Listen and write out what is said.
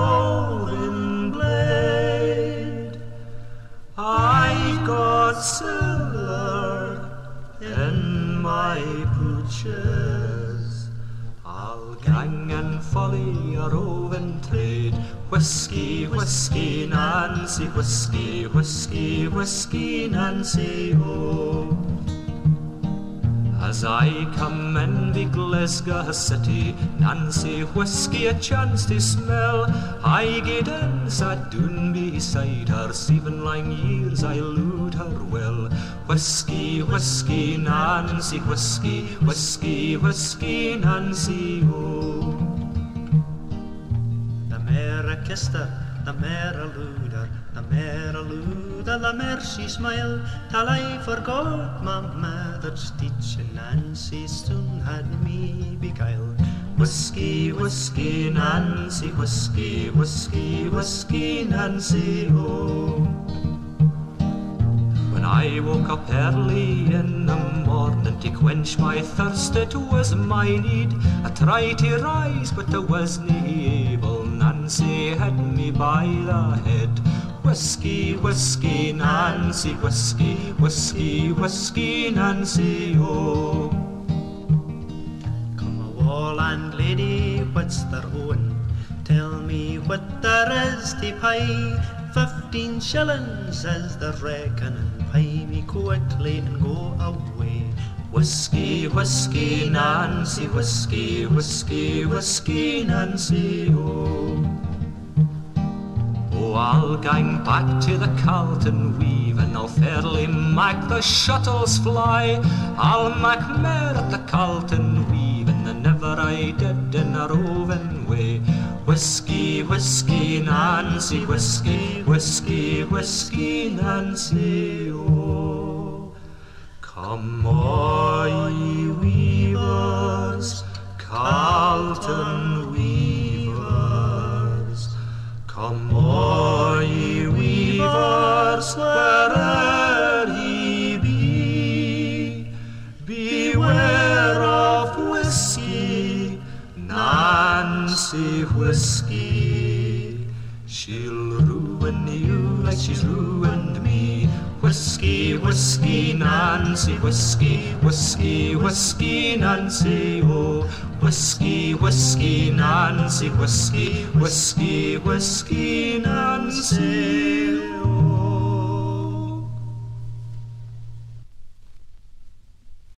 roving blade. I've got silver in my breeches. I'll gang and folly a roving trade. Whiskey, whiskey, Nancy, whiskey, whiskey, whiskey, Nancy, oh. As I come in the Glasgow city, Nancy whiskey a chance to smell. I gaed in, sat down beside her, 7 lang years I looed her well. Whiskey, whiskey, Nancy, whiskey, whiskey, whiskey, Nancy, oh. The mare a kissed her, the mare a looed her, the mare a looed her, the mare she smiled, till I forgot my mother's teaching. Nancy soon had me beguiled. Whiskey, whiskey, Nancy, whiskey, whiskey, whiskey, Nancy, oh. When I woke up early in the morning to quench my thirst, it was my need. I tried to rise, but I wasn't able. Nancy had me by the head. Whiskey, whiskey, Nancy, whiskey, whiskey, whiskey, Nancy, oh. Come a wall and lady, what's their own? Tell me what there is to pay. 15 shillings is the reckoning. Pay me quickly and go away. Whiskey, whiskey, Nancy, whiskey, whiskey, whiskey, Nancy, oh. Oh, I'll gang back to the Calton Weaver, and I'll fairly mak the shuttles fly. I'll mak mair at the Calton Weaver than ever I did in a roving way. Whiskey, whiskey, Nancy, whiskey, whiskey, whiskey, Nancy, oh. Come all ye weavers, Calton weavers. Come all ye weavers, where'er ye be. Beware of whiskey, Nancy whiskey. She'll ruin you like she's ruined me. Whiskey, whiskey, Nancy, whiskey, whiskey, whiskey, Nancy, oh. Whiskey, whiskey, Nancy, whiskey, whiskey, whiskey, Nancy.